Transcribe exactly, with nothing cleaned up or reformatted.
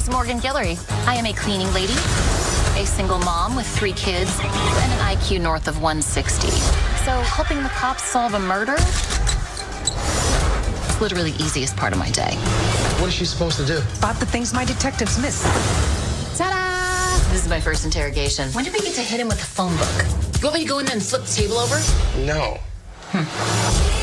Morgan Guillory. I am a cleaning lady, a single mom with three kids, and an I Q north of one sixty. So helping the cops solve a murder is literally the easiest part of my day. What is she supposed to do? Spot the things my detectives miss. Ta-da! This is my first interrogation. When did we get to hit him with the phone book? You want me to go in there and flip the table over? No. Hmm.